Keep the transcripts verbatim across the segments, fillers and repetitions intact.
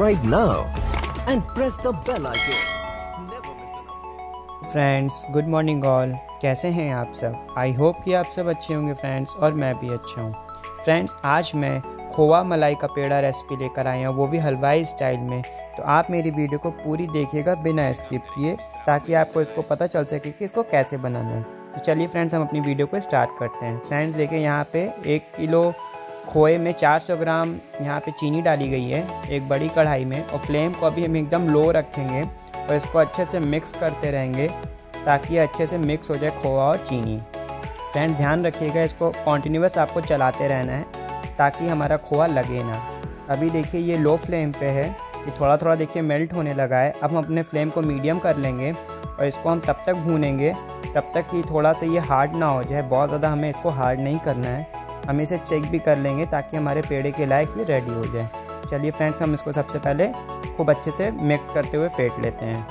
subscribe now and press the bell icon. Never miss an update. Friends good morning all, कैसे हैं आप सब। I hope कि आप सब अच्छे होंगे फ्रेंड्स, और मैं भी अच्छा हूँ। फ्रेंड्स आज मैं खोवा मलाई का पेड़ा रेसिपी लेकर आया हूँ, वो भी हलवाई स्टाइल में। तो आप मेरी वीडियो को पूरी देखिएगा बिना स्किप किए, ताकि आपको इसको पता चल सके कि इसको कैसे बनाना है। तो चलिए फ्रेंड्स हम अपनी वीडियो को स्टार्ट करते हैं। फ्रेंड्स देखिए यहाँ पे एक किलो खोए में चार सौ ग्राम यहाँ पे चीनी डाली गई है एक बड़ी कढ़ाई में, और फ्लेम को अभी हम एकदम लो रखेंगे और इसको अच्छे से मिक्स करते रहेंगे ताकि अच्छे से मिक्स हो जाए खोआ और चीनी। फ्रेंड ध्यान रखिएगा, इसको कॉन्टिन्यूस आपको चलाते रहना है ताकि हमारा खोआ लगे ना। अभी देखिए ये लो फ्लेम पे है, ये थोड़ा थोड़ा देखिए मेल्ट होने लगा है। अब हम अपने फ्लेम को मीडियम कर लेंगे और इसको हम तब तक भूनेंगे तब तक कि थोड़ा सा ये हार्ड ना हो जाए। बहुत ज़्यादा हमें इसको हार्ड नहीं करना है, हम इसे चेक भी कर लेंगे ताकि हमारे पेड़े के लायक ये रेडी हो जाए। चलिए फ्रेंड्स हम इसको सबसे पहले खूब अच्छे से मिक्स करते हुए फेंट लेते हैं।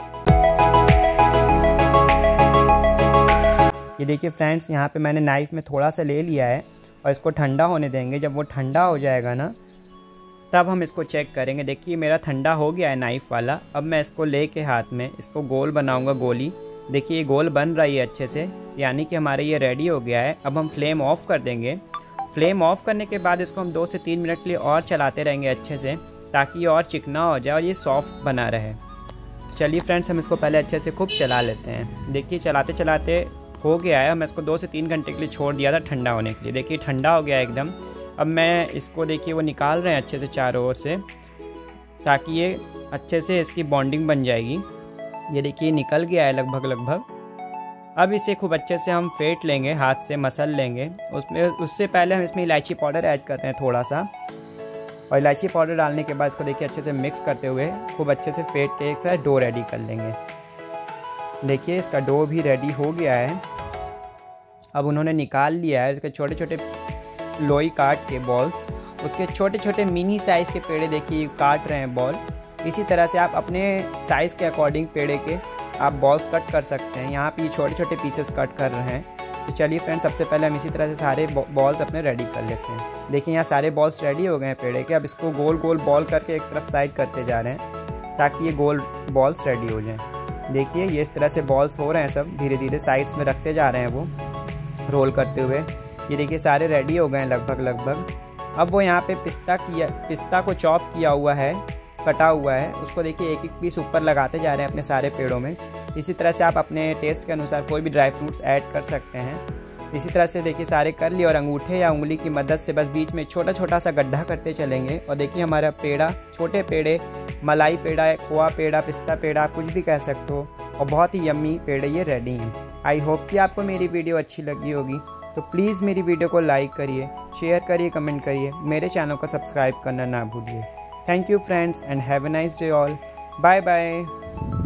ये देखिए फ्रेंड्स यहाँ पे मैंने नाइफ़ में थोड़ा सा ले लिया है और इसको ठंडा होने देंगे। जब वो ठंडा हो जाएगा ना तब हम इसको चेक करेंगे। देखिए मेरा ठंडा हो गया है नाइफ़ वाला। अब मैं इसको ले के हाथ में इसको गोल बनाऊंगा, गोली। देखिए ये गोल बन रही है अच्छे से, यानी कि हमारे ये रेडी हो गया है। अब हम फ्लेम ऑफ़ कर देंगे। फ्लेम ऑफ़ करने के बाद इसको हम दो से तीन मिनट के लिए और चलाते रहेंगे अच्छे से, ताकि ये और चिकना हो जाए और ये सॉफ्ट बना रहे। चलिए फ्रेंड्स हम इसको पहले अच्छे से खूब चला लेते हैं। देखिए चलाते चलाते हो गया है। मैं इसको दो से तीन घंटे के लिए छोड़ दिया था ठंडा होने के लिए। देखिए ठंडा हो गया है एकदम। अब मैं इसको देखिए वो निकाल रहे हैं अच्छे से चारों ओर से, ताकि ये अच्छे से इसकी बॉन्डिंग बन जाएगी। ये देखिए निकल गया है लगभग लगभग। अब इसे खूब अच्छे से हम फेंट लेंगे, हाथ से मसल लेंगे। उसमें उससे पहले हम इसमें इलायची पाउडर ऐड करते हैं थोड़ा सा, और इलायची पाउडर डालने के बाद इसको देखिए अच्छे से मिक्स करते हुए खूब अच्छे से फेंट के एक साथ डो रेडी कर लेंगे। देखिए इसका डो भी रेडी हो गया है। अब उन्होंने निकाल लिया है इसके छोटे छोटे लोई काट के बॉल्स, उसके छोटे छोटे मिनी साइज़ के पेड़े देखिए काट रहे हैं बॉल। इसी तरह से आप अपने साइज़ के अकॉर्डिंग पेड़े के आप बॉल्स कट कर सकते हैं। यहाँ पे ये छोटे छोटे पीसेस कट कर रहे हैं। तो चलिए फ्रेंड्स सबसे पहले हम इसी तरह से सारे बॉल्स अपने रेडी कर लेते हैं। देखिए यहाँ सारे बॉल्स रेडी हो गए हैं पेड़े के। अब इसको गोल गोल बॉल करके एक तरफ साइड करते जा रहे हैं ताकि ये गोल बॉल्स रेडी हो जाएँ। देखिए ये इस तरह से बॉल्स हो रहे हैं, सब धीरे धीरे साइड्स में रखते जा रहे हैं वो रोल करते हुए। ये देखिए सारे रेडी हो गए हैं लगभग लगभग। अब वो यहाँ पे पिस्ता किया पिस्ता को चॉप किया हुआ है, कटा हुआ है, उसको देखिए एक एक पीस ऊपर लगाते जा रहे हैं अपने सारे पेड़ों में। इसी तरह से आप अपने टेस्ट के अनुसार कोई भी ड्राई फ्रूट्स ऐड कर सकते हैं। इसी तरह से देखिए सारे कर लिए, और अंगूठे या उंगली की मदद से बस बीच में छोटा छोटा सा गड्ढा करते चलेंगे। और देखिए हमारा पेड़ा, छोटे पेड़े, मलाई पेड़ा, खोआ पेड़ा, पिस्ता पेड़ा, आप कुछ भी कह सकते हो, और बहुत ही यम्मी पेड़े ये रेडी हैं। आई होप कि आपको मेरी वीडियो अच्छी लगी होगी। तो प्लीज़ मेरी वीडियो को लाइक करिए, शेयर करिए, कमेंट करिए, मेरे चैनल को सब्सक्राइब करना ना भूलिए। Thank you friends and have a nice day all. Bye bye.